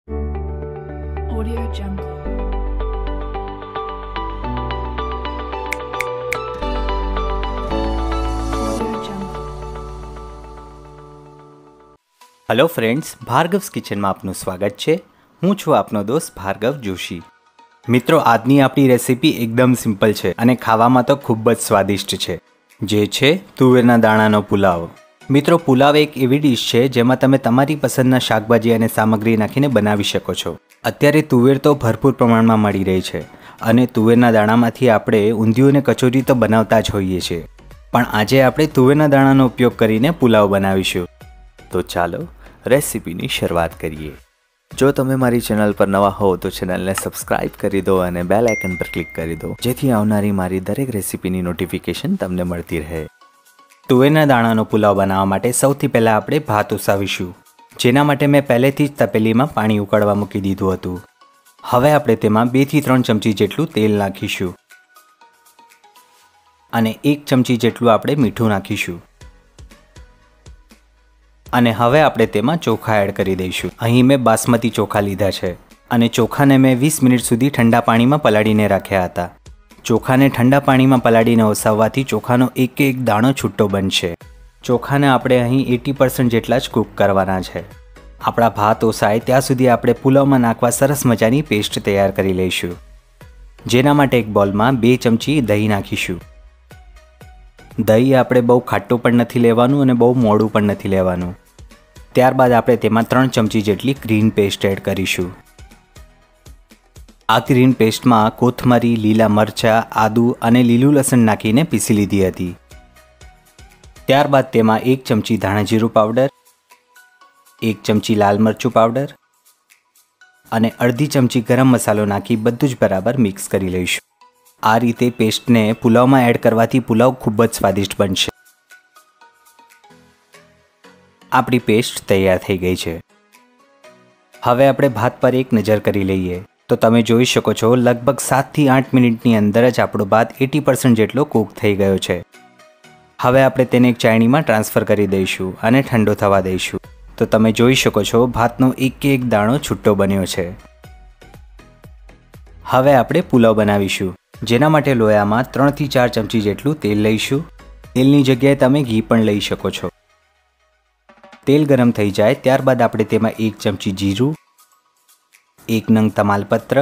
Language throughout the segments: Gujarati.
Audio Jungle. Audio Jungle. Hello friends, Bhargav's કિચનમાં આપનું સ્વાગત છે। હું છું આપનો દોસ્ત ભાર્ગવ જોશી। મિત્રો, આજની આપણી રેસીપી એકદમ સિમ્પલ છે અને ખાવામાં તો ખૂબ જ સ્વાદિષ્ટ છે, જે છે તુવેરના દાણાનો પુલાવ। મિત્રો, પુલાવ એક એવી ડીશ છે જેમાં તમે તમારી પસંદના શાકભાજી અને સામગ્રી નાખીને બનાવી શકો છો। અત્યારે તુવેર તો ભરપૂર પ્રમાણમાં મળી રહી છે અને તુવેરના દાણામાંથી આપણે ઊંધિયું અને કચોરી તો બનાવતા જ હોઈએ છીએ, પણ આજે આપણે તુવેરના દાણાનો ઉપયોગ કરીને પુલાવ બનાવીશું। તો ચાલો રેસીપીની શરૂઆત કરીએ। જો તમે મારી ચેનલ પર નવા હો તો ચેનલને સબસ્ક્રાઇબ કરી દો અને બેલ આઇકન પર ક્લિક કરી દો, જેથી આવનારી મારી દરેક રેસીપીની નોટિફિકેશન તમને મળતી રહે। તુવેરના દાણાનો પુલાવ બનાવવા માટે સૌથી પહેલાં આપણે ભાત ઉસાવીશું, જેના માટે મેં પહેલેથી જ તપેલીમાં પાણી ઉકળવા મૂકી દીધું હતું। હવે આપણે તેમાં 2 થી 3 ચમચી જેટલું તેલ નાખીશું અને 1 ચમચી જેટલું આપણે મીઠું નાખીશું અને હવે આપણે તેમાં ચોખા એડ કરી દઈશું। અહીં મેં બાસમતી ચોખા લીધા છે અને ચોખાને મેં 20 મિનિટ સુધી ઠંડા પાણીમાં પલાળીને રાખ્યા હતા। ચોખાને ઠંડા પાણીમાં પલાળીને ઓસાવવાથી ચોખાનો એક દાણો છૂટો બનશે। ચોખાને આપણે અહીં 80% જેટલા જ કૂક કરવાના છે। આપણા ભાત ઓસાય ત્યાં સુધી આપણે પુલાવમાં નાખવા સરસ મજાની પેસ્ટ તૈયાર કરી લઈશું, જેના માટે એક બોલમાં 2 ચમચી દહીં નાખીશું। દહીં આપણે બહુ ખાટું પણ નથી લેવાનું અને બહુ મોડું પણ નથી લેવાનું। ત્યારબાદ આપણે તેમાં 3 ચમચી જેટલી ગ્રીન પેસ્ટ એડ કરીશું। આ ગ્રીન પેસ્ટમાં કોથમરી, લીલા મરચાં, આદુ અને લીલું લસણ નાખીને પીસી લીધી હતી। ત્યારબાદ તેમાં 1 ચમચી ધાણા જીરું પાવડર, 1 ચમચી લાલ મરચું પાવડર અને અડધી ચમચી ગરમ મસાલો નાખી બધું જ બરાબર મિક્સ કરી લઈશું। આ રીતે પેસ્ટને પુલાવમાં એડ કરવાથી પુલાવ ખૂબ જ સ્વાદિષ્ટ બનશે। આપણી પેસ્ટ તૈયાર થઈ ગઈ છે। હવે આપણે ભાત પર એક નજર કરી લઈએ તો તમે જોઈ શકો છો લગભગ 7 થી 8 મિનિટની અંદર જ આપણો ભાત 80% જેટલો કૂક થઈ ગયો છે। હવે આપણે તેને એક ચાળણીમાં ટ્રાન્સફર કરી દઈશું અને ઠંડો થવા દઈશું। તો તમે જોઈ શકો છો ભાતનો એક દાણો છૂટો બન્યો છે। હવે આપણે પુલાવ બનાવીશું, જેના માટે લોયામાં 3 થી 4 ચમચી જેટલું તેલ લઈશું। તેલની જગ્યાએ તમે ઘી પણ લઈ શકો છો। તેલ ગરમ થઈ જાય ત્યારબાદ આપણે તેમાં 1 ચમચી જીરું, 1 નંગ તમાલપત્ર,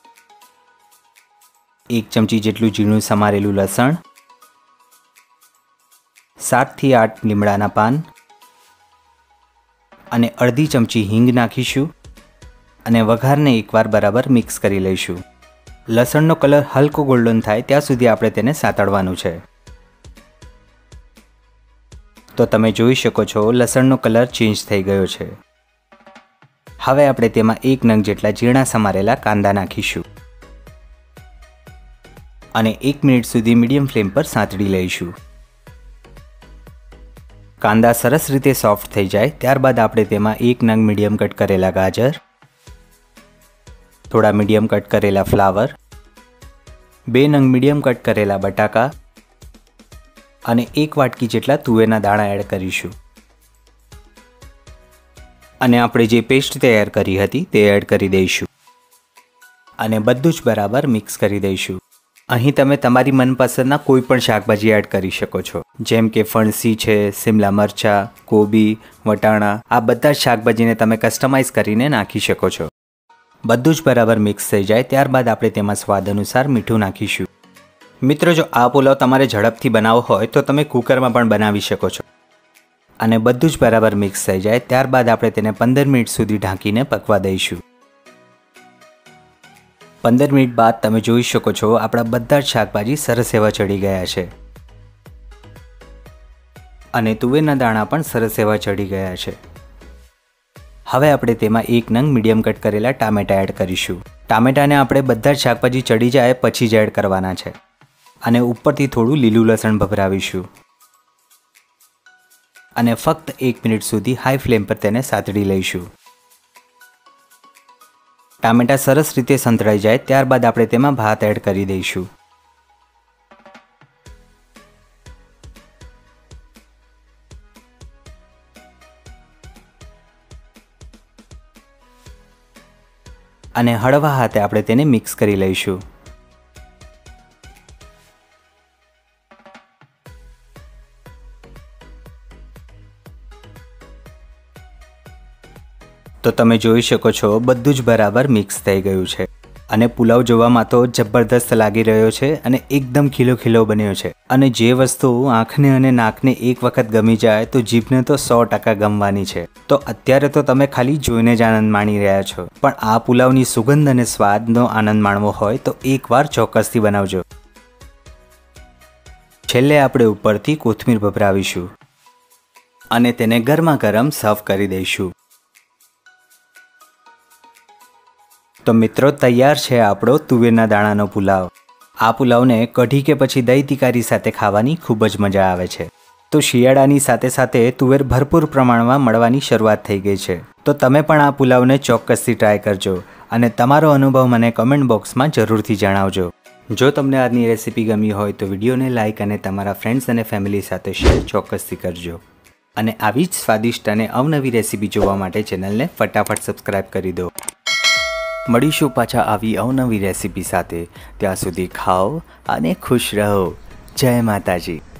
1 ચમચી જેટલું ઝીણું સમારેલું લસણ, 7 થી 8 લીમડાના પાન અને અડધી ચમચી હિંગ નાખીશું અને વઘારને એકવાર બરાબર મિક્સ કરી લઈશું। લસણનો કલર હલકો ગોલ્ડન થાય ત્યાં સુધી આપણે તેને સાતળવાનું છે। તો તમે જોઈ શકો છો લસણનો કલર ચેન્જ થઈ ગયો છે। હવે આપણે તેમાં 1 નંગ જેટલા ઝીણા સમારેલા કાંદા નાખીશું અને 1 મિનિટ સુધી મીડિયમ ફ્લેમ પર સાંતળી લઈશું। કાંદા સરસ રીતે સોફ્ટ થઈ જાય ત્યારબાદ આપણે તેમાં 1 નંગ મીડિયમ કટ કરેલા ગાજર, થોડા મીડિયમ કટ કરેલા ફ્લાવર, 2 નંગ મીડિયમ કટ કરેલા બટાકા અને 1 વાટકી જેટલા તુવેરના દાણા એડ કરીશું અને આપણે જે પેસ્ટ તૈયાર કરી હતી તે એડ કરી દઈશું અને બધું જ બરાબર મિક્સ કરી દઈશું। અહીં તમે તમારી મનપસંદના કોઈ પણ શાકભાજી એડ કરી શકો છો, જેમ કે ફણસી છે, શિમલા મરચાં, કોબી, વટાણા, આ બધા જ શાકભાજીને તમે કસ્ટમાઇઝ કરીને નાખી શકો છો। બધું જ બરાબર મિક્સ થઈ જાય ત્યારબાદ આપણે તેમાં સ્વાદ અનુસાર મીઠું નાખીશું। મિત્રો, જો આ પુલાવ તમારે ઝડપથી બનાવવો હોય તો તમે કુકરમાં પણ બનાવી શકો છો અને બધું જ બરાબર મિક્સ થઈ જાય ત્યારબાદ આપણે તેને 15 મિનિટ સુધી ઢાંકીને પકવા દઈશું। 15 મિનિટ બાદ તમે જોઈ શકો છો આપણા બધા જ શાકભાજી સરસ એવા ચડી ગયા છે અને તુવેરના દાણા પણ સરસ એવા ચડી ગયા છે। હવે આપણે તેમાં 1 નંગ મીડિયમ કટ કરેલા ટામેટા એડ કરીશું। ટામેટાને આપણે બધા જ શાકભાજી ચડી જાય પછી જ એડ કરવાના છે અને ઉપરથી થોડું લીલું લસણ ભભરાવીશું અને ફક્ત 1 મિનિટ સુધી હાઈ ફ્લેમ પર તેને સાતળી લઈશું। ટામેટા સરસ રીતે સંતળાઈ જાય ત્યારબાદ આપણે તેમાં ભાત એડ કરી દઈશું। અને હળવા હાથે આપણે તેને મિક્સ કરી લઈશું। તો તમે જોઈ શકો છો બધું જ બરાબર મિક્સ થઈ ગયું છે અને પુલાવ જોવામાં તો જબરદસ્ત લાગી રહ્યો છે અને એકદમ ખીલો ખીલો બન્યો છે। અને જે વસ્તુ આંખને અને નાકને એક વખત ગમી જાય તો જીભને તો 100% ગમવાની છે। તો અત્યારે તો તમે ખાલી જોઈને જ આનંદ માણી રહ્યા છો, પણ આ પુલાવની સુગંધ અને સ્વાદનો આનંદ માણવો હોય તો એકવાર ચોક્કસથી બનાવજો। છેલ્લે આપણે ઉપરથી કોથમીર ભભરાવીશું અને તેને ગરમા ગરમ સર્વ કરી દઈશું। તો મિત્રો તૈયાર છે આપણો તુવેરના દાણાનો પુલાવ। આ પુલાવને કઢી કે પછી દહીં તિકારી સાથે ખાવાની ખૂબ જ મજા આવે છે। તો શિયાળાની સાથે સાથે તુવેર ભરપૂર પ્રમાણમાં મળવાની શરૂઆત થઈ ગઈ છે। તો તમે પણ આ પુલાવને ચોક્કસથી ટ્રાય કરજો અને તમારો અનુભવ મને કમેન્ટ બોક્સમાં જરૂરથી જણાવજો। જો તમને આજની રેસીપી ગમી હોય તો વિડીયોને લાઇક અને તમારા ફ્રેન્ડ્સ અને ફેમિલી સાથે શેર ચોક્કસથી કરજો અને આવી જ સ્વાદિષ્ટ અને અવનવી રેસીપી જોવા માટે ચેનલને ફટાફટ સબસ્ક્રાઇબ કરી દો। મળીશું પાછા આવી અવનવી રેસીપી સાથે। ત્યાં સુધી ખાઓ અને ખુશ રહો। જય માતાજી।